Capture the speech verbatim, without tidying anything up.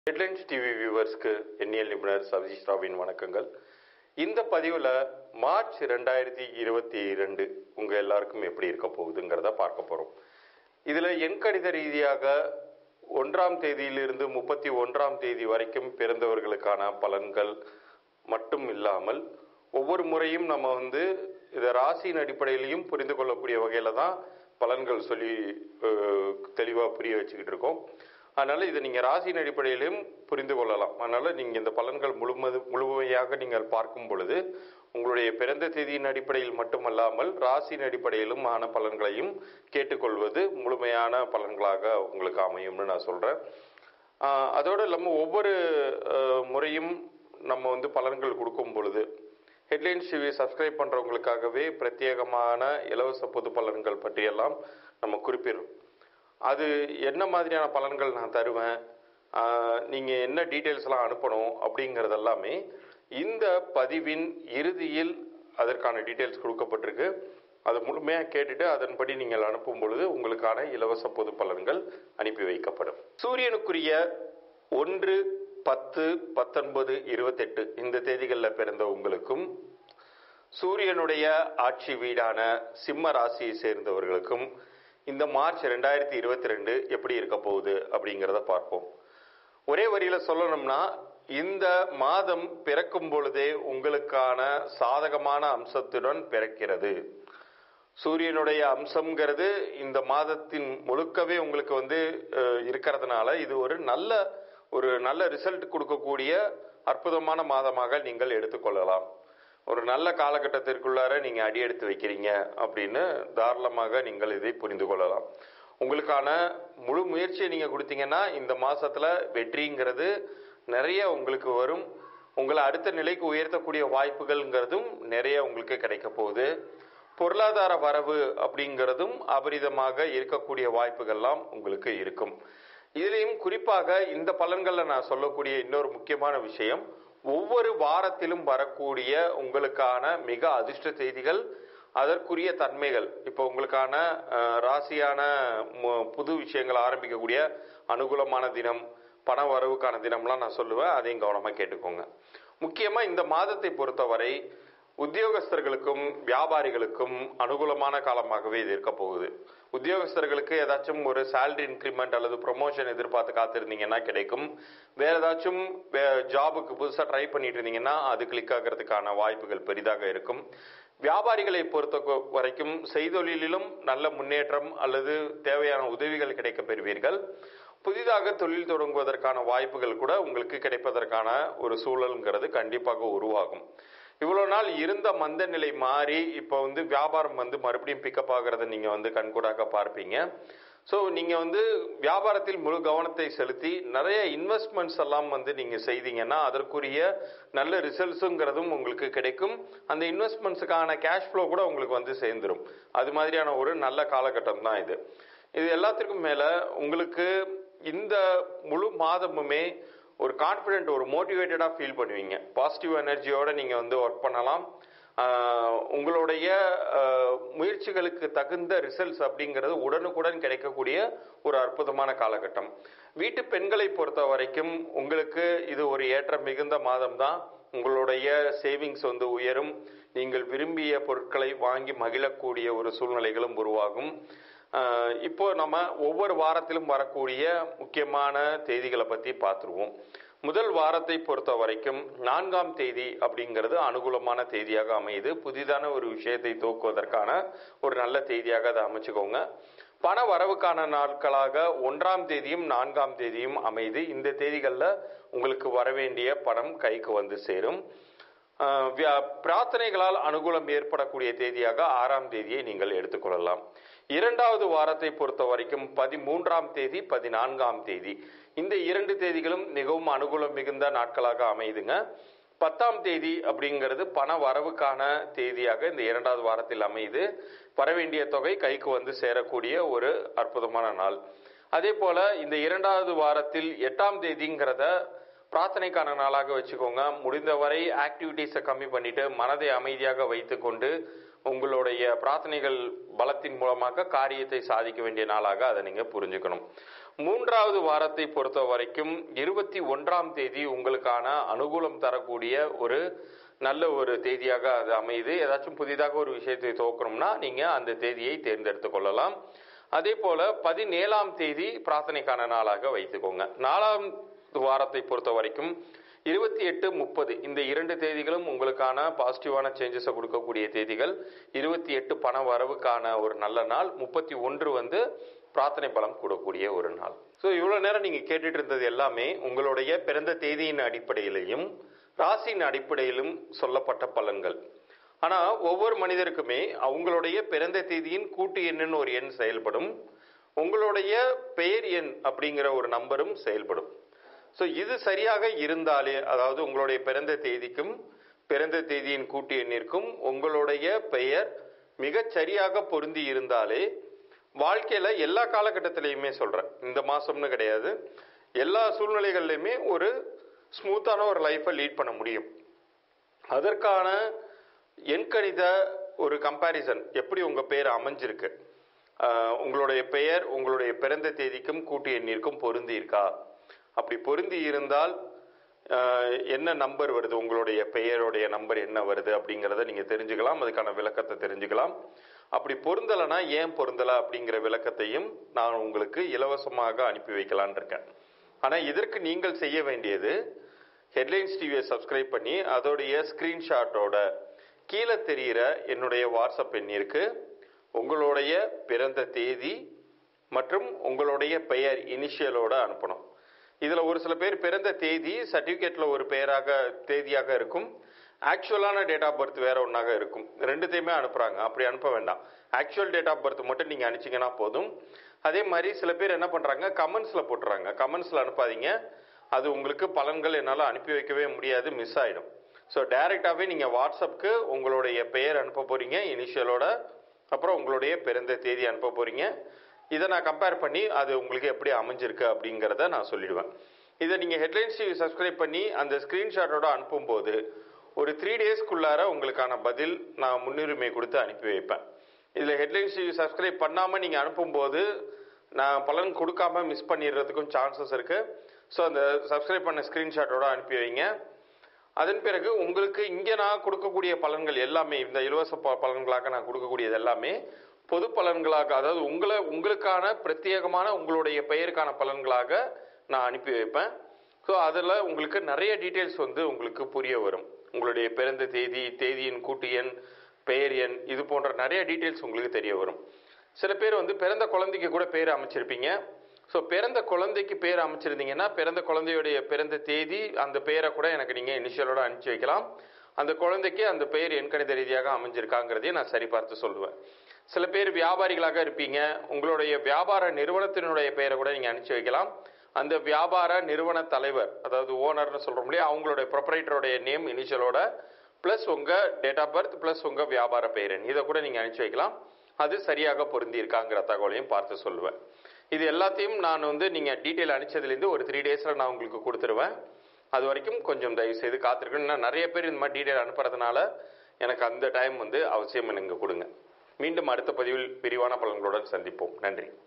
Headlines TV வியூவர்ஸ்க்கு எண்ணியல் நிபுணர் சதீஷ்ராவின் வணக்கங்கள். இந்த பதிவில் மார்ச் ரெண்டாயிரத்தி இருபத்தி இரண்டு உங்கள் எல்லாருக்கும் எப்படி இருக்க போகுதுங்கிறத பார்க்க போகிறோம். இதில் எண்கணித ரீதியாக ஒன்றாம் தேதியிலிருந்து முப்பத்தி ஒன்றாம் தேதி வரைக்கும் பிறந்தவர்களுக்கான பலன்கள் மட்டும் இல்லாமல் ஒவ்வொரு முறையும் நம்ம வந்து இதை ராசியின் அடிப்படையிலையும் புரிந்து கொள்ளக்கூடிய வகையில் தான் பலன்கள் சொல்லி தெளிவாக புரிய வச்சுக்கிட்டு இருக்கோம். அதனால் இதை நீங்கள் ராசியின் அடிப்படையிலையும் புரிந்து கொள்ளலாம். அதனால் நீங்கள் இந்த பலன்கள் முழுமது முழுமையாக நீங்கள் பார்க்கும் பொழுது உங்களுடைய பிறந்த தேதியின் அடிப்படையில் மட்டுமல்லாமல் ராசியின் அடிப்படையிலும் ஆன பலன்களையும் கேட்டுக்கொள்வது முழுமையான பலன்களாக உங்களுக்கு அமையும்னு நான் சொல்கிறேன். அதோடு இல்லாமல் ஒவ்வொரு முறையும் நம்ம வந்து பலன்கள் கொடுக்கும் பொழுது ஹெட்லைன்ஸ் டிவி சப்ஸ்கிரைப் பண்ணுறவங்களுக்காகவே பிரத்யேகமான இலவச பொது பலன்கள் பற்றியெல்லாம் நம்ம குறிப்பிடுறோம். அது என்ன மாதிரியான பலன்கள் நான் தருவேன், நீங்கள் என்ன டீட்டெயில்ஸ்லாம் அனுப்பணும் அப்படிங்கிறது எல்லாமே இந்த பதிவின் இறுதியில் அதற்கான டீட்டெயில்ஸ் கொடுக்கப்பட்டிருக்கு. அதை முழுமையாக கேட்டுட்டு அதன்படி நீங்கள் அனுப்பும் பொழுது உங்களுக்கான இலவச பொது பலன்கள் அனுப்பி வைக்கப்படும். சூரியனுக்குரிய ஒன்று பத்து பத்தொன்பது இருபத்தெட்டு இந்த தேதிகளில் பிறந்த உங்களுக்கும் சூரியனுடைய ஆட்சி வீடான சிம்ம ராசியை சேர்ந்தவர்களுக்கும் இந்த மார்ச் ரெண்டாயிரத்தி இருபத்தி ரெண்டு எப்படி இருக்க போகுது அப்படிங்கிறத பார்ப்போம். ஒரே வரியில் சொல்லணும்னா இந்த மாதம் பிறக்கும் பொழுதே உங்களுக்கான சாதகமான அம்சத்துடன் பிறக்கிறது. சூரியனுடைய அம்சம்ங்கிறது இந்த மாதத்தின் முழுக்கவே உங்களுக்கு வந்து இருக்கிறதுனால இது ஒரு நல்ல ஒரு நல்ல ரிசல்ட் கொடுக்கக்கூடிய அற்புதமான மாதமாக நீங்கள் எடுத்துக்கொள்ளலாம். ஒரு நல்ல காலகட்டத்திற்குள்ளார நீங்கள் அடி எடுத்து வைக்கிறீங்க அப்படின்னு தாராளமாக நீங்கள் இதை புரிந்து கொள்ளலாம். உங்களுக்கான முழு முயற்சியை நீங்கள் கொடுத்தீங்கன்னா இந்த மாதத்தில் வெற்றிங்கிறது நிறைய உங்களுக்கு வரும். உங்களை அடுத்த நிலைக்கு உயர்த்தக்கூடிய வாய்ப்புகள்ங்கிறதும் நிறைய உங்களுக்கு கிடைக்க போகுது. பொருளாதார வரவு அப்படிங்கிறதும் அபரிதமாக இருக்கக்கூடிய வாய்ப்புகள்லாம் உங்களுக்கு இருக்கும். இதுலேயும் குறிப்பாக இந்த பலன்களில் நான் சொல்லக்கூடிய இன்னொரு முக்கியமான விஷயம், ஒவ்வொரு வாரத்திலும் வரக்கூடிய உங்களுக்கான மிக அதிர்ஷ்ட செய்திகள், அதற்குரிய தன்மைகள். இப்போ உங்களுக்கான ராசியான புது விஷயங்கள் ஆரம்பிக்கக்கூடிய அனுகூலமான தினம், பண வரவுக்கான தினம்லாம் நான் சொல்லுவேன். அதையும் கவனமாக கேட்டுக்கோங்க. முக்கியமாக இந்த மாதத்தை பொறுத்தவரை உத்தியோகஸ்தர்களுக்கும் வியாபாரிகளுக்கும் அனுகூலமான காலமாகவே இது இருக்க போகுது. உத்தியோகஸ்தர்களுக்கு ஏதாச்சும் ஒரு சேலரி இன்க்ரிமெண்ட் அல்லது ப்ரொமோஷன் எதிர்பார்த்து காத்திருந்தீங்கன்னா கிடைக்கும். வேற ஏதாச்சும் ஜாபுக்கு புதுசாக ட்ரை பண்ணிட்டு இருந்தீங்கன்னா அது கிளிக் ஆகிறதுக்கான வாய்ப்புகள் பெரிதாக இருக்கும். வியாபாரிகளை பொறுத்த வரைக்கும் செய்தொழிலும் நல்ல முன்னேற்றம் அல்லது தேவையான உதவிகள் கிடைக்க பெறுவீர்கள். புதிதாக தொழில் தொடங்குவதற்கான வாய்ப்புகள் கூட உங்களுக்கு கிடைப்பதற்கான ஒரு சூழல்ங்கிறது கண்டிப்பாக உருவாகும். இவ்வளோ நாள் இருந்த மந்த நிலை மாறி இப்போ வந்து வியாபாரம் வந்து மறுபடியும் பிக்கப் ஆகிறத நீங்கள் வந்து கண்கூடாக பார்ப்பீங்க. ஸோ நீங்கள் வந்து வியாபாரத்தில் முழு கவனத்தை செலுத்தி நிறைய இன்வெஸ்ட்மெண்ட்ஸ் எல்லாம் வந்து நீங்கள் செய்தீங்கன்னா அதற்குரிய நல்ல ரிசல்ட்ஸுங்கிறதும் உங்களுக்கு கிடைக்கும். அந்த இன்வெஸ்ட்மெண்ட்ஸுக்கான கேஷ் ஃப்ளோ கூட உங்களுக்கு வந்து சேர்ந்துடும். அது மாதிரியான ஒரு நல்ல காலகட்டம் தான் இது. இது எல்லாத்திற்கும் மேலே உங்களுக்கு இந்த முழு மாதமுமே ஒரு கான்ஃபிடென்ட், ஒரு மோட்டிவேட்டடாக ஃபீல் பண்ணுவீங்க. பாசிட்டிவ் எனர்ஜியோடு நீங்கள் வந்து ஒர்க் பண்ணலாம். உங்களுடைய முயற்சிகளுக்கு தகுந்த ரிசல்ட்ஸ் அப்படிங்கிறது உடனுக்குடன் கிடைக்கக்கூடிய ஒரு அற்புதமான காலகட்டம். வீட்டு பெண்களை பொறுத்த வரைக்கும் உங்களுக்கு இது ஒரு ஏற்றம் மிகுந்த மாதம் தான். உங்களுடைய சேவிங்ஸ் வந்து உயரும். நீங்கள் விரும்பிய பொருட்களை வாங்கி மகிழக்கூடிய ஒரு சூழ்நிலைகளும் உருவாகும். இப்போ நம்ம ஒவ்வொரு வாரத்திலும் வரக்கூடிய முக்கியமான தேதிகளை பற்றி பார்த்துருவோம். முதல் வாரத்தை பொறுத்த வரைக்கும் நான்காம் தேதி அப்படிங்கிறது அனுகூலமான தேதியாக அமையுது. புதிதான ஒரு விஷயத்தை துவக்குவதற்கான ஒரு நல்ல தேதியாக அதை அமைச்சுக்கோங்க. பண வரவுக்கான நாட்களாக ஒன்றாம் தேதியும் நான்காம் தேதியும் அமையுது. இந்த தேதிகளில் உங்களுக்கு வரவேண்டிய பணம் கைக்கு வந்து சேரும். பிரார்த்தனைகளால் அனுகூலம் ஏற்படக்கூடிய தேதியாக ஆறாம் தேதியை நீங்கள் எடுத்துக்கொள்ளலாம். இரண்டாவது வாரத்தை பொறுத்த வரைக்கும் பதிமூன்றாம் தேதி பதினான்காம் தேதி இந்த இரண்டு தேதிகளும் மிகவும் அனுகூலம் மிகுந்த நாட்களாக அமையுதுங்க. பத்தாம் தேதி அப்படிங்கிறது பண வரவுக்கான தேதியாக இந்த இரண்டாவது வாரத்தில் அமையுது. வரவேண்டிய தொகை கைக்கு வந்து சேரக்கூடிய ஒரு அற்புதமான நாள். அதே போல இந்த இரண்டாவது வாரத்தில் எட்டாம் தேதிங்கிறத பிரார்த்தனைக்கான நாளாக வச்சுக்கோங்க. முடிந்தவரை ஆக்டிவிட்டீஸை கம்மி பண்ணிட்டு மனதை அமைதியாக வைத்து கொண்டு உங்களுடைய பிரார்த்தனைகள் பலத்தின் மூலமாக காரியத்தை சாதிக்க வேண்டிய நாளாக அதை நீங்கள் புரிஞ்சுக்கணும். மூன்றாவது வாரத்தை பொறுத்த வரைக்கும் இருபத்தி ஒன்றாம் தேதி உங்களுக்கான அனுகூலம் தரக்கூடிய ஒரு நல்ல ஒரு தேதியாக அது அமையுது. ஏதாச்சும் புதிதாக ஒரு விஷயத்தை துவக்கணும்னா நீங்க அந்த தேதியை தேர்ந்தெடுத்துக் கொள்ளலாம். அதே போல பதினேழாம் தேதி பிரார்த்தனைக்கான நாளாக வைத்துக்கோங்க. நாலாம் வாரத்தை பொறுத்த வரைக்கும் இருபத்தி எட்டு முப்பது இந்த இரண்டு தேதிகளும் உங்களுக்கான பாசிட்டிவான சேஞ்சஸை கொடுக்கக்கூடிய தேதிகள். இருபத்தி எட்டு பண வரவுக்கான ஒரு நல்ல நாள், முப்பத்தி ஒன்று வந்து பிரார்த்தனை பலம் கூடக்கூடிய ஒரு நாள். ஸோ இவ்வளோ நேரம் நீங்கள் கேட்டுட்டு இருந்தது எல்லாமே உங்களுடைய பிறந்த தேதியின் அடிப்படையிலையும் ராசியின் அடிப்படையிலும் சொல்லப்பட்ட பலன்கள். ஆனால் ஒவ்வொரு மனிதருக்குமே அவங்களுடைய பிறந்த தேதியின் கூட்டு எண்ணுன்னு ஒரு எண் செயல்படும், உங்களுடைய பெயர் எண் அப்படிங்கிற ஒரு நம்பரும் செயல்படும். ஸோ இது சரியாக இருந்தாலே, அதாவது உங்களுடைய பிறந்த தேதிக்கும் பிறந்த தேதியின் கூட்டு எண்ணிற்கும் உங்களுடைய பெயர் மிகச் சரியாக பொருந்தி இருந்தாலே வாழ்க்கையில எல்லா காலகட்டத்திலையுமே சொல்றேன், இந்த மாசம்னு கிடையாது, எல்லா சூழ்நிலைகள்லையுமே ஒரு ஸ்மூத்தான ஒரு லைஃப்பை லீட் பண்ண முடியும். அதற்கான எண்கணித ஒரு கம்பேரிசன் எப்படி உங்க பெயர் அமைஞ்சிருக்கு, உங்களுடைய பெயர் உங்களுடைய பிறந்த தேதிக்கும் கூட்டு எண்ணிற்கும் பொருந்தி இருக்கா, அப்படி பொருந்தி இருந்தால் என்ன நம்பர் வருது, உங்களுடைய பெயருடைய நம்பர் என்ன வருது அப்படிங்கிறத நீங்க தெரிஞ்சுக்கலாம், அதுக்கான விளக்கத்தை தெரிஞ்சுக்கலாம். அப்படி பொருந்தலைன்னா ஏன் பொருந்தலை அப்படிங்கிற விளக்கத்தையும் நான் உங்களுக்கு இலவசமாக அனுப்பி வைக்கலான் இருக்கேன். ஆனால் இதற்கு நீங்கள் செய்ய வேண்டியது ஹெட்லைன்ஸ் டிவியை சப்ஸ்கிரைப் பண்ணி அதோடைய ஸ்கிரீன்ஷாட்டோட கீழே தெரிகிற என்னுடைய வாட்ஸ்அப் எண்ணிற்கு உங்களுடைய பிறந்த தேதி மற்றும் உங்களுடைய பெயர் இனிஷியலோட அனுப்பணும். இதில் ஒரு சில பேர் பிறந்த தேதி சர்டிஃபிகேட்டில் ஒரு பெயராக தேதியாக இருக்கும், ஆக்சுவலான டேட் ஆஃப் பர்த் வேற ஒன்றாக இருக்கும். ரெண்டுத்தையுமே அனுப்புகிறாங்க, அப்படி அனுப்ப வேண்டாம். ஆக்சுவல் டேட் ஆஃப் பர்த் மட்டும் நீங்கள் அனுப்பிச்சிங்கன்னா போதும். அதே மாதிரி சில பேர் என்ன பண்ணுறாங்க, கமெண்ட்ஸில் போட்டுறாங்க. கமெண்ட்ஸில் அனுப்பாதீங்க, அது உங்களுக்கு பலன்கள் என்னால் அனுப்பி வைக்கவே முடியாது, மிஸ் ஆகிடும். ஸோ டைரெக்டாகவே நீங்கள் வாட்ஸ்அப்புக்கு உங்களுடைய பெயர் அனுப்ப போகிறீங்க இனிஷியலோட, அப்புறம் உங்களுடைய பிறந்த தேதி அனுப்ப போகிறீங்க. இதை நான் கம்பேர் பண்ணி அது உங்களுக்கு எப்படி அமைஞ்சிருக்கு அப்படிங்கிறத நான் சொல்லிடுவேன். இதை நீங்கள் ஹெட்லைன்ஸ் டிவி சப்ஸ்கிரைப் பண்ணி அந்த ஸ்க்ரீன்ஷாட்டோட அனுப்பும்போது ஒரு த்ரீ டேஸ்க்குள்ளார உங்களுக்கான பதில் நான் முன்னுரிமை கொடுத்து அனுப்பி வைப்பேன். இதில் ஹெட்லைன்ஸ் டிவி சப்ஸ்கிரைப் பண்ணாமல் நீங்கள் அனுப்பும்போது நான் பலன் கொடுக்காம மிஸ் பண்ணிடுறதுக்கும் சான்சஸ் இருக்குது. ஸோ அந்த சப்ஸ்கிரைப் பண்ண ஸ்க்ரீன்ஷாட்டோட அனுப்பி வைங்க. அதன் பிறகு உங்களுக்கு இங்கே நான் கொடுக்கக்கூடிய பலன்கள் எல்லாமே, இந்த இலவச ப பலன்களாக நான் கொடுக்கக்கூடியது எல்லாமே பொது பலன்களாக, அதாவது உங்களை உங்களுக்கான பிரத்யேகமான உங்களுடைய பெயருக்கான பலன்களாக நான் அனுப்பி வைப்பேன். ஸோ அதில் உங்களுக்கு நிறைய டீட்டெயில்ஸ் வந்து உங்களுக்கு புரிய வரும். உங்களுடைய பிறந்த தேதி, தேதியின் கூட்டு எண், பெயர் எண், இது போன்ற நிறைய டீட்டெயில்ஸ் உங்களுக்கு தெரிய வரும். சில பேர் வந்து பிறந்த குழந்தைக்கு கூட பேர் அமைச்சிருப்பீங்க. ஸோ பிறந்த குழந்தைக்கு பேர் அமைச்சிருந்தீங்கன்னா பிறந்த குழந்தையுடைய பிறந்த தேதி அந்த பெயரை கூட எனக்கு நீங்கள் இனிஷியலோட அனுப்பிச்சி வைக்கலாம். அந்த குழந்தைக்கு அந்த பெயர் எண்கணித ரீதியாக அமைஞ்சிருக்காங்கிறதையும் நான் சரி பார்த்து சொல்லுவேன். சில பேர் வியாபாரிகளாக இருப்பீங்க, உங்களுடைய வியாபார நிறுவனத்தினுடைய பெயரை கூட நீங்கள் அனுப்பிச்சி வைக்கலாம். அந்த வியாபார நிறுவன தலைவர், அதாவது ஓனர்னு சொல்கிறோம் இல்லையா, அவங்களுடைய ப்ரொப்ரைட்டருடைய நேம் இனிஷியலோட ப்ளஸ் உங்கள் டேட் ஆஃப் பர்த் ப்ளஸ் உங்கள் வியாபார பெயர் இதை கூட நீங்கள் அனுப்பிச்சி வைக்கலாம். அது சரியாக பொருந்தி இருக்காங்கிற தகவலையும் பார்த்து சொல்லுவேன். இது எல்லாத்தையும் நான் வந்து நீங்கள் டீட்டெயில் அனுப்பிச்சதுலேருந்து ஒரு த்ரீ டேஸில் நான் உங்களுக்கு கொடுத்துருவேன். அது வரைக்கும் கொஞ்சம் தயவு செய்து காத்திருக்கணும். நிறைய பேர் இந்த மாதிரி டீட்டெயில் அனுப்புறதுனால எனக்கு அந்த டைம் வந்து அவசியம் எனக்கு கொடுங்க. மீண்டும் அடுத்த பதிவில் விரிவான பலன்களுடன் சந்திப்போம். நன்றி.